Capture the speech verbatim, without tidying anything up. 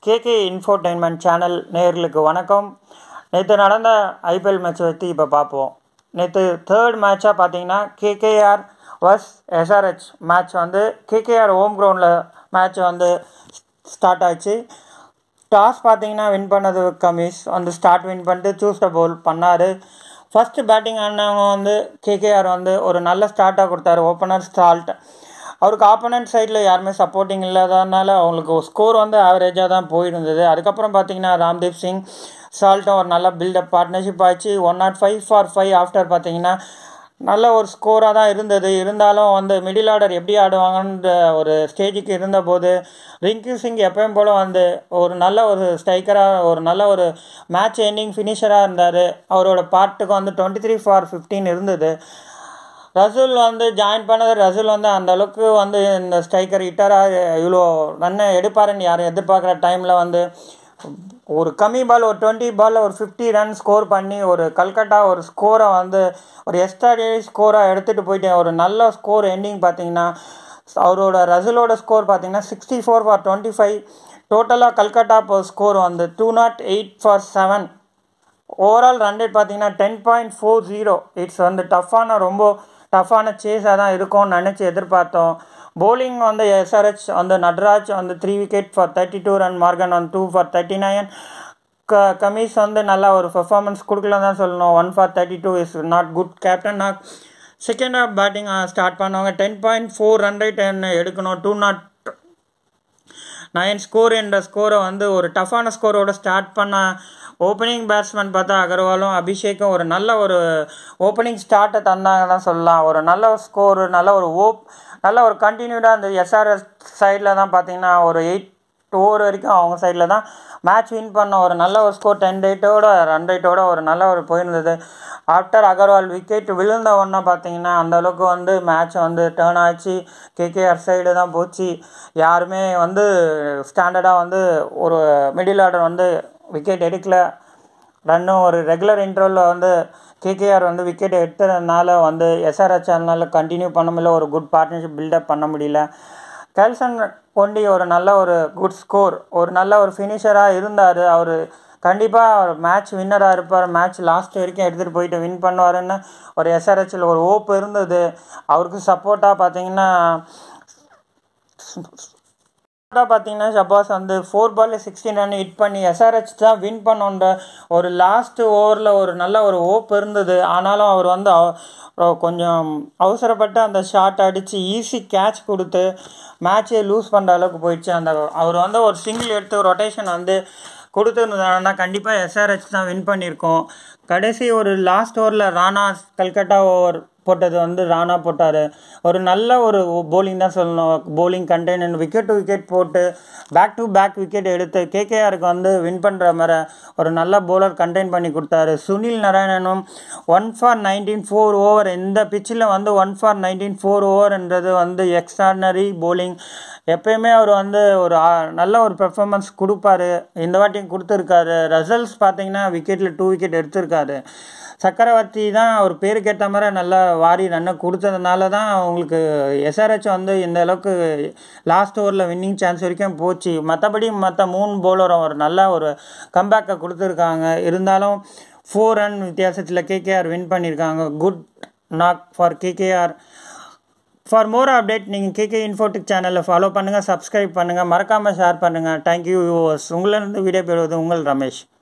K K Infotainment channel நேயர்களுக்கு வணக்கம். நேற்று நடந்த I P L மேட்ச் பற்றி இப்போ பார்ப்போம். நேற்று தேர்ட் மேட்சாக பார்த்தீங்கன்னா K K R vs S R H match வந்து K K R ஹோம் கிரவுண்டில் மேட்ச் வந்து ஸ்டார்ட் ஆச்சு. டாஸ் பார்த்தீங்கன்னா வின் பண்ணது கமிஸ் வந்து ஸ்டார்ட் வின் பண்ணிட்டு சூஸ் த பவுல் பண்ணார். ஃபஸ்ட்டு பேட்டிங் ஆனவங்க வந்து K K R வந்து ஒரு நல்ல ஸ்டார்ட்டாக கொடுத்தாரு. ஓப்பனர் சால்ட் அவருக்கு ஆப்போனன்ட் சைடில் யாருமே சப்போர்ட்டிங் இல்லாததுனால அவங்களுக்கு ஸ்கோர் வந்து ஆவரேஜாக தான் போயிருந்தது. அதுக்கப்புறம் பார்த்தீங்கன்னா ராம்தீப் சிங் சால்ட்டும் ஒரு நல்ல பில்டப் பார்ட்னர்ஷிப் ஆச்சு. One not five for five after பார்த்தீங்கன்னா நல்ல ஒரு ஸ்கோராக தான் இருந்தது. இருந்தாலும் வந்து மிடில் ஆர்டர் எப்படி ஆடுவாங்கன்ற ஒரு ஸ்டேஜுக்கு இருந்தபோது ரிங்கு சிங் எப்பயும் போல் வந்து ஒரு நல்ல ஒரு ஸ்ட்ரைக்கராக ஒரு நல்ல ஒரு மேட்ச் எண்டிங் ஃபினிஷராக இருந்தார். அவரோட பார்ட்டுக்கு வந்து டுவெண்ட்டி த்ரீ ஃபார் ஃபிஃப்டீன் இருந்தது. ரசூல் வந்து ஜாயின் பண்ணது ரசூல் வந்து அந்தளவுக்கு வந்து இந்த ஸ்ட்ரைக்கர் ஹிட்டராக இவ்வளோ ரன்னை எடுப்பாருன்னு யாரும் எதிர்பார்க்குற டைமில் வந்து ஒரு கம்மி பால் ஒரு டுவெண்ட்டி பாலில் ஒரு ஃபிஃப்டி ரன் ஸ்கோர் பண்ணி ஒரு கல்கட்டா ஒரு ஸ்கோரை வந்து ஒரு எக்ஸ்ட்ராடினரி ஸ்கோராக எடுத்துகிட்டு போயிட்டு ஒரு நல்ல ஸ்கோர் எண்டிங் பார்த்தீங்கன்னா அவரோட ரசூலோட ஸ்கோர் பார்த்தீங்கன்னா sixty four for twenty five டோட்டலாக கல்கட்டா இப்போ ஸ்கோர் வந்து two not eight for seven overall run rate பார்த்தீங்கன்னா ten point four zero it's வந்து டஃப்பான ரொம்ப டஃப்பான சேஸாக தான் இருக்கும்னு நினச்சி எதிர்பார்த்தோம். பவுலிங் வந்து S R H வந்து நட்ராஜ் வந்து three wicket for thirty two run Morgan வந்து டூ ஃபார் தேர்ட்டி நைன் க கமிஸ் வந்து நல்லா ஒரு பெர்ஃபார்மன்ஸ் கொடுக்கலன்னு தான் சொல்லணும். One for thirty two is not good. Captain knock second half batting start பண்ணவங்க ten point four run rate எடுக்கணும். டூ நாட் நைன் ஸ்கோர் என்ற ஸ்கோரை வந்து ஒரு டஃப்பான ஸ்கோரோடு ஸ்டார்ட் பண்ண ஓப்பனிங் பேட்ஸ்மேன் பார்த்தா அகர்வாலும் அபிஷேக்கும் ஒரு நல்ல ஒரு ஓப்பனிங் ஸ்டார்ட்டை தந்தாங்கன்னு தான் சொல்லலாம். ஒரு நல்ல ஸ்கோர் நல்ல ஒரு ஓப் நல்ல ஒரு கண்டினியூடாக அந்த S R H சைடில் தான் பார்த்தீங்கன்னா ஒரு எயிட் ஓவர் வரைக்கும் அவங்க சைடில் தான் மேட்ச் வின் பண்ண ஒரு நல்ல ஒரு ஸ்கோர் டென் ரேட்டோட ரன் ரேட்டோட ஒரு நல்ல ஒரு போயிருந்தது. ஆஃப்டர் அகர்வால் விக்கெட் விழுந்த ஒன்றா பார்த்தீங்கன்னா அந்தளவுக்கு வந்து மேட்ச் வந்து டேர்ன் ஆச்சு. K K R சைடு தான் போச்சு. யாருமே வந்து ஸ்டாண்டர்டாக வந்து ஒரு மிடில் ஆர்டர் வந்து விக்கெட் எடுக்கல. ரன்னும் ஒரு ரெகுலர் இன்டர்வலில் வந்து K K R வந்து விக்கெட் எடுத்ததுனால வந்து S R H அதனால கண்டினியூ பண்ண முடியல. ஒரு குட் பார்ட்னர்ஷிப் பில்டப் பண்ண முடியல. கெல்சன் கொண்டி ஒரு நல்ல ஒரு குட் ஸ்கோர் ஒரு நல்ல ஒரு ஃபினிஷராக இருந்தார். அவர் கண்டிப்பாக ஒரு மேட்ச் வின்னராக இருப்பார். மேட்ச் லாஸ்ட் வரைக்கும் எடுத்துகிட்டு போயிட்டு வின் பண்ணுவாருன்னு ஒரு S R Hல் ஒரு ஹோப் இருந்தது. அவருக்கு சப்போர்ட்டாக பார்த்தீங்கன்னா பார்த்தீங்கன்னா ஷபாஸ் வந்து ஃபோர் பாலில் சிக்ஸ்டீன் ரன் ஹிட் பண்ணி S R H தான் வின் பண்ணோன்ற ஒரு லாஸ்ட்டு ஓவரில் ஒரு நல்ல ஒரு ஹோப் இருந்தது. ஆனாலும் அவர் வந்து கொஞ்சம் அவசரப்பட்டு அந்த ஷாட் அடித்து ஈஸி கேட்ச் கொடுத்து மேட்சே லூஸ் பண்ணுற அளவுக்கு போயிடுச்சு. அந்த அவர் வந்து ஒரு சிங்கிள் எடுத்து ரொட்டேஷன் வந்து கொடுத்துருந்தாங்கன்னா கண்டிப்பாக S R H தான் வின் பண்ணியிருக்கோம். கடைசி ஒரு லாஸ்ட் ஓவரில் ராணா கல்கட்டா ஓவர் போட்டது வந்து ராணா போட்டார். ஒரு நல்ல ஒரு போலிங் தான் சொல்லணும். Bowling container wicket to wicket போட்டு பேக் டு பேக் விக்கெட் எடுத்து K K Rக்கு வந்து வின் பண்ணுற மாதிரி ஒரு நல்ல போலர் கண்டெயின் பண்ணி கொடுத்தாரு. சுனில் நாராயணனும் one for nineteen four over இந்த பிச்சில் வந்து ஒன் ஃபார் நைன்டீன் ஃபோர் ஓவர்ன்றது வந்து எக்ஸ்ட்ராடினரி போலிங். எப்பயுமே அவர் வந்து ஒரு நல்ல ஒரு பெர்ஃபார்மன்ஸ் கொடுப்பாரு. இந்த வாட்டியும் கொடுத்துருக்காரு. ரிசல்ட்ஸ் பார்த்தீங்கன்னா விக்கெட்டில் டூ விக்கெட் எடுத்திருக்காரு. சக்கரவர்த்தி தான் அவர் பேருக்கு ஏற்ற மாதிரி நல்லா வாரி ரன்னை கொடுத்ததுனால தான் அவங்களுக்கு S R H வந்து இந்த அளவுக்கு லாஸ்ட் ஓவரில் வின்னிங் சான்ஸ் வரைக்கும் போச்சு. மற்றபடி மற்ற மூணு பவுலரும் ஒரு நல்ல ஒரு கம்பேக்கை கொடுத்துருக்காங்க. இருந்தாலும் ஃபோர் ரன் வித்தியாசத்தில் K K R வின் பண்ணியிருக்காங்க. Good knock for K K R. For more update நீங்கள் K K Infotic சேனலில் ஃபாலோ பண்ணுங்கள், சப்ஸ்கிரைப் பண்ணுங்கள், மறக்காமல் ஷேர் பண்ணுங்கள். Thank you viewers. உங்களிருந்து வீடியோ பெறுவது உங்கள் ரமேஷ்.